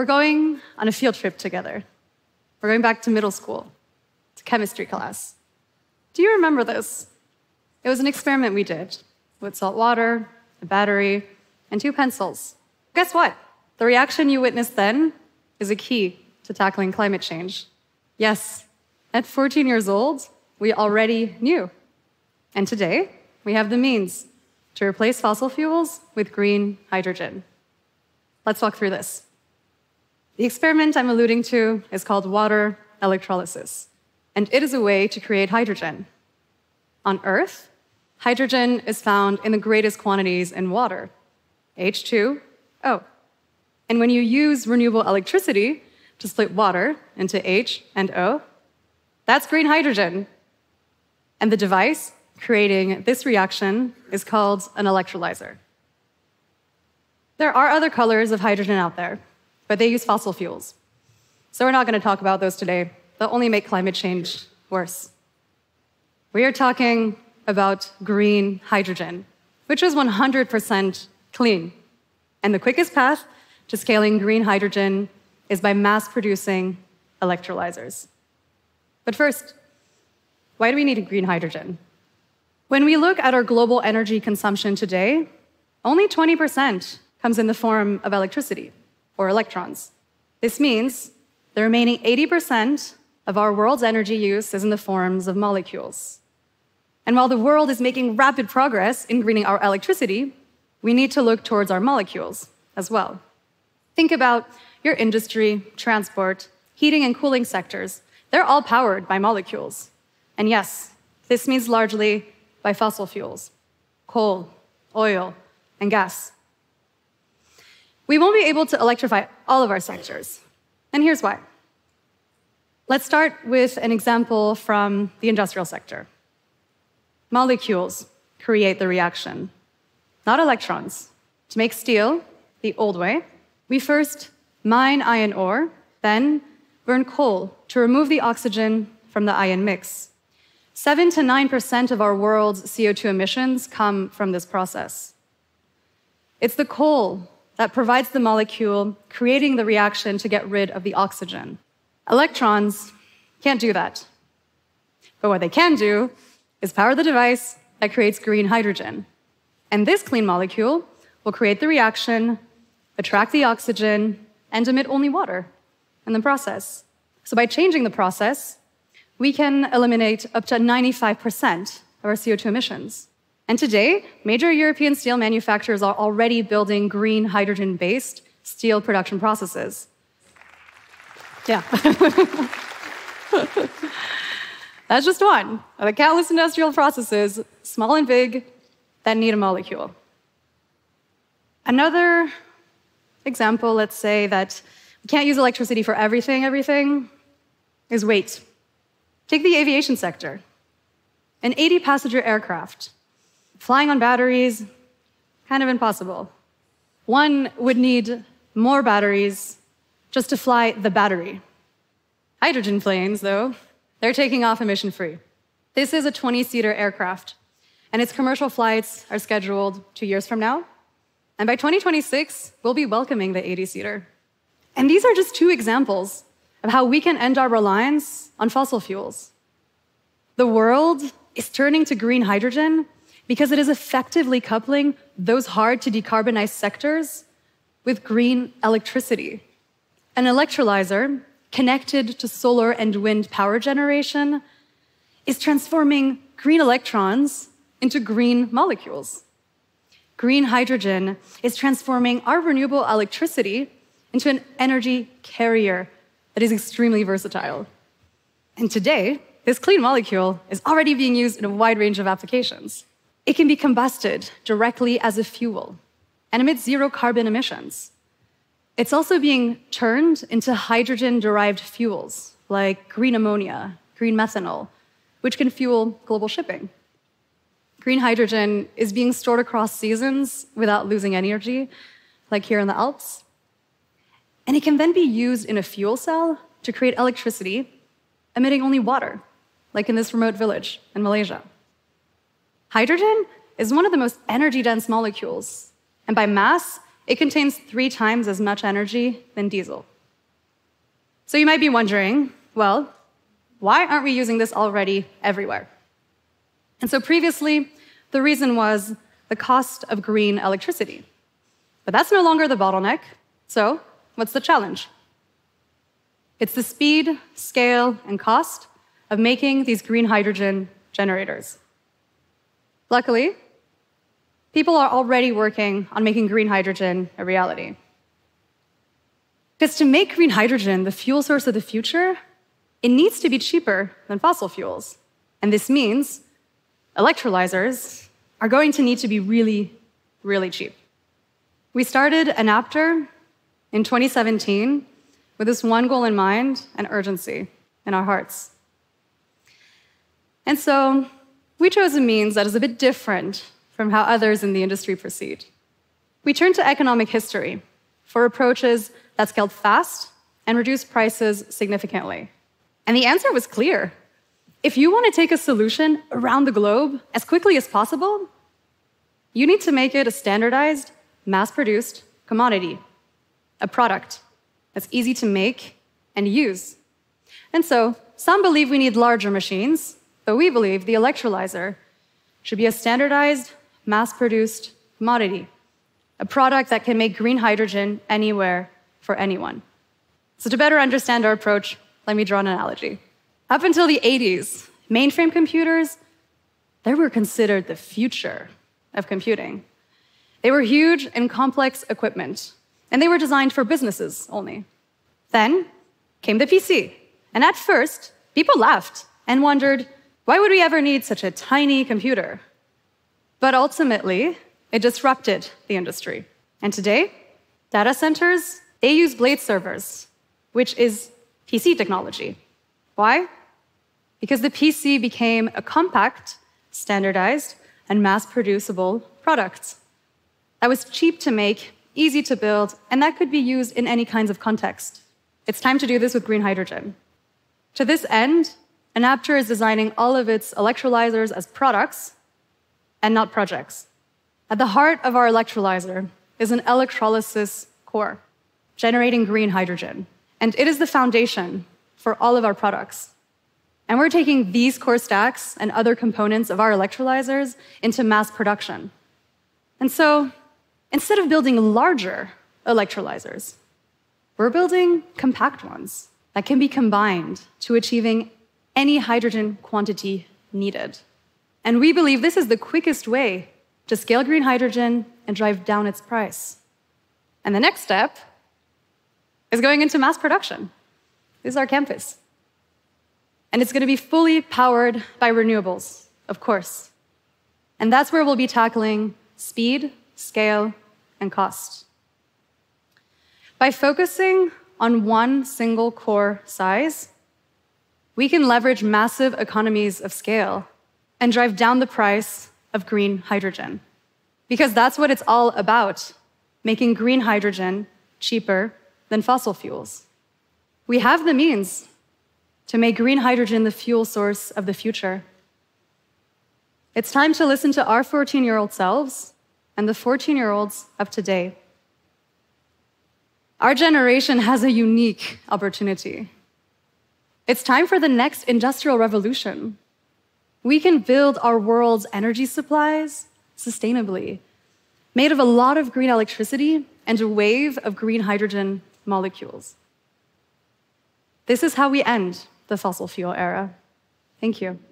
we're going on a field trip together. We're going back to middle school, to chemistry class. Do you remember this? It was an experiment we did with salt water, a battery, and 2 pencils. Guess what? The reaction you witnessed then is a key to tackling climate change. Yes, at 14 years old, we already knew. And today, we have the means to replace fossil fuels with green hydrogen. Let's walk through this. The experiment I'm alluding to is called water electrolysis, and it is a way to create hydrogen. On Earth, hydrogen is found in the greatest quantities in water, H2O. And when you use renewable electricity to split water into H and O, that's green hydrogen. And the device creating this reaction is called an electrolyzer. There are other colors of hydrogen out there, but they use fossil fuels. So we're not going to talk about those today. They'll only make climate change worse. We are talking about green hydrogen, which is 100% clean. And the quickest path to scaling green hydrogen is by mass-producing electrolyzers. But first, why do we need green hydrogen? When we look at our global energy consumption today, only 20% comes in the form of electricity, or electrons. This means the remaining 80% of our world's energy use is in the forms of molecules. And while the world is making rapid progress in greening our electricity, we need to look towards our molecules as well. Think about your industry, transport, heating and cooling sectors. They're all powered by molecules. And yes, this means largely by fossil fuels, coal, oil, and gas. We won't be able to electrify all of our sectors, and here's why. Let's start with an example from the industrial sector. Molecules create the reaction, not electrons. To make steel the old way, we first mine iron ore, then burn coal to remove the oxygen from the iron mix. 7 to 9% of our world's CO2 emissions come from this process. It's the coal that provides the molecule, creating the reaction to get rid of the oxygen. Electrons can't do that. But what they can do is power the device that creates green hydrogen. And this clean molecule will create the reaction, attract the oxygen, and emit only water in the process. So by changing the process, we can eliminate up to 95% of our CO2 emissions. And today, major European steel manufacturers are already building green hydrogen-based steel production processes. Yeah. That's just one of the countless industrial processes, small and big, that need a molecule. Another example, let's say that we can't use electricity for everything, is weight. Take the aviation sector. An 80-passenger aircraft. Flying on batteries, kind of impossible. One would need more batteries just to fly the battery. Hydrogen planes, though, they're taking off emission-free. This is a 20-seater aircraft, and its commercial flights are scheduled 2 years from now. And by 2026, we'll be welcoming the 80-seater. And these are just 2 examples of how we can end our reliance on fossil fuels. The world is turning to green hydrogen because it is effectively coupling those hard-to-decarbonize sectors with green electricity. An electrolyzer connected to solar and wind power generation is transforming green electrons into green molecules. Green hydrogen is transforming our renewable electricity into an energy carrier that is extremely versatile. And today, this clean molecule is already being used in a wide range of applications. It can be combusted directly as a fuel and emits 0 carbon emissions. It's also being turned into hydrogen-derived fuels like green ammonia, green methanol, which can fuel global shipping. Green hydrogen is being stored across seasons without losing energy, like here in the Alps. And it can then be used in a fuel cell to create electricity, emitting only water, like in this remote village in Malaysia. Hydrogen is one of the most energy-dense molecules, and by mass, it contains 3 times as much energy than diesel. So you might be wondering, well, why aren't we using this already everywhere? And so previously, the reason was the cost of green electricity. But that's no longer the bottleneck. So what's the challenge? It's the speed, scale, and cost of making these green hydrogen generators. Luckily, people are already working on making green hydrogen a reality. Because to make green hydrogen the fuel source of the future, it needs to be cheaper than fossil fuels. And this means electrolyzers are going to need to be really, really cheap. We started Enapter in 2017 with this one goal in mind and urgency in our hearts. And so we chose a means that is a bit different from how others in the industry proceed. We turned to economic history for approaches that scaled fast and reduced prices significantly. And the answer was clear. If you want to take a solution around the globe as quickly as possible, you need to make it a standardized, mass-produced commodity, a product that's easy to make and use. And so some believe we need larger machines, but we believe the electrolyzer should be a standardized, mass-produced commodity, a product that can make green hydrogen anywhere for anyone. So to better understand our approach, let me draw an analogy. Up until the 80s, mainframe computers, they were considered the future of computing. They were huge and complex equipment, and they were designed for businesses only. Then came the PC, and at first, people laughed and wondered, why would we ever need such a tiny computer? But ultimately, it disrupted the industry. And today, data centers, they use blade servers, which is PC technology. Why? Because the PC became a compact, standardized, and mass-producible product that was cheap to make, easy to build, and that could be used in any kinds of context. It's time to do this with green hydrogen. To this end, Enapter is designing all of its electrolyzers as products and not projects. At the heart of our electrolyzer is an electrolysis core, generating green hydrogen. And it is the foundation for all of our products. And we're taking these core stacks and other components of our electrolyzers into mass production. And so, instead of building larger electrolyzers, we're building compact ones that can be combined to achieving any hydrogen quantity needed. And we believe this is the quickest way to scale green hydrogen and drive down its price. And the next step is going into mass production. This is our campus. And it's going to be fully powered by renewables, of course. And that's where we'll be tackling speed, scale, and cost. By focusing on one single core size, we can leverage massive economies of scale and drive down the price of green hydrogen. Because that's what it's all about, making green hydrogen cheaper than fossil fuels. We have the means to make green hydrogen the fuel source of the future. It's time to listen to our 14-year-old selves and the 14-year-olds of today. Our generation has a unique opportunity. It's time for the next industrial revolution. We can build our world's energy supplies sustainably, made of a lot of green electricity and a wave of green hydrogen molecules. This is how we end the fossil fuel era. Thank you.